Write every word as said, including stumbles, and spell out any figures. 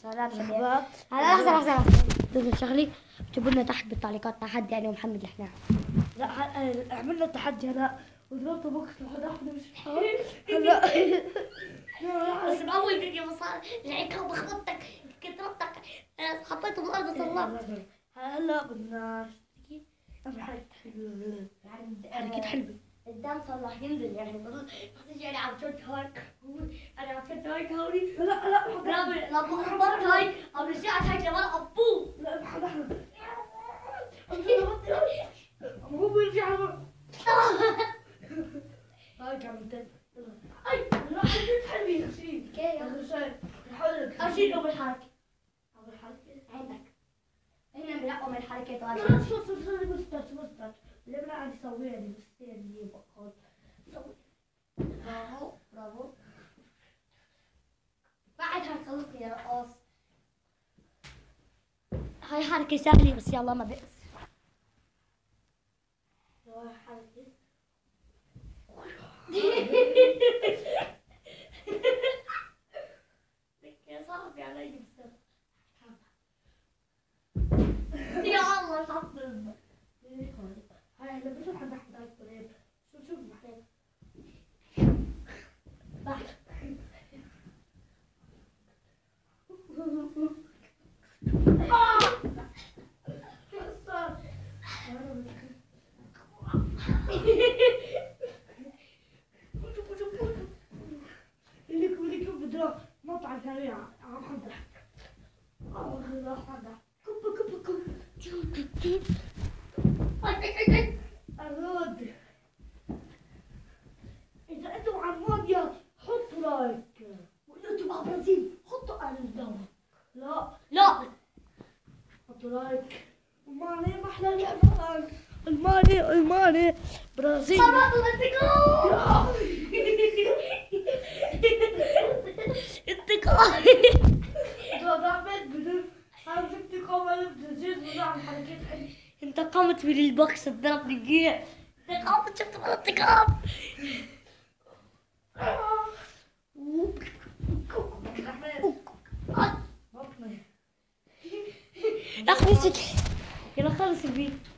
سلام شباب. هلا لحظة لحظة لحظة بدنا شغلة اكتبوا لنا تحت بالتعليقات تحدي أنا ومحمد الحناع. لا ه- عملنا تحدي هلا وضربت بوكس لحد احنا مش الحال هلا بس بأول فيديو صار لعيب بخبطتك كترتك حطيته بالأرض صلبت. هلا بدنا نعمل حركة حلوة حركة حلوة. الدم صار راح ينزل يعني بضل تيجي أنا عم شوت هيك أنا عم شوت هيك هوني لا لا لما لما خبطت هيك عم رجعت هيك لما أبوه لا لحد احنا هو بيرجع هاي عملت اي لا حركة حلوة شيء كيف شيء حلك أشيله بالحركة أول حركة عندك هنا بنقوا من الحركات لا وهذا لا شوف شوف شوف مستر مستر اللي بلا عندي سويها لي مستر اللي بقول سوي برافو برافو بعدها خلصني يا رقاص. هاي حركة سهلة بس يلا ما بئس. هاي حركة يا صاحبي علي بس يا الله حطم. هاي هلا بشوف حد احد هاي الطريق شوف شوف محتاج بعد اللي اللي كيف بدنا نطلع على السريع عم حضر الله حضر كب كب كب الرد إذا أنتم على الماضية حطوا لايك وإذا أنتم على برازيل حطوا على الدور لا لا حطوا لايك الماني ما أحلى اللعبة الماني الماني برازيل صباح الانتقام انتقام إذا ضربت بدون أنا جبت كاميرا بتزيد ونعمل حركات حلوة انتقمت من البوكس الضرب الجيع انتقمت شفت الانتقام يا اخي يلا خلص الفيديو.